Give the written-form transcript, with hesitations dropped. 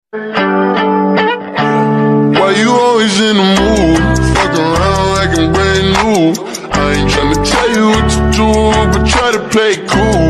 Why you always in the mood? Fuck around like I'm brand new. I ain't tryna tell you what to do, but try to play cool.